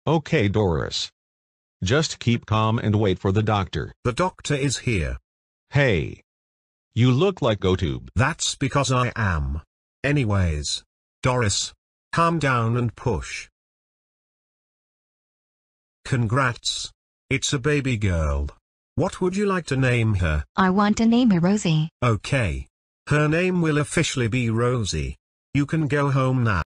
Okay, Doris. Just keep calm and wait for the doctor. The doctor is here. Hey. You look like GoTube. That's because I am. Anyways. Doris. Calm down and push. Congrats. It's a baby girl. What would you like to name her? I want to name her Rosie. Okay. Her name will officially be Rosie. You can go home now.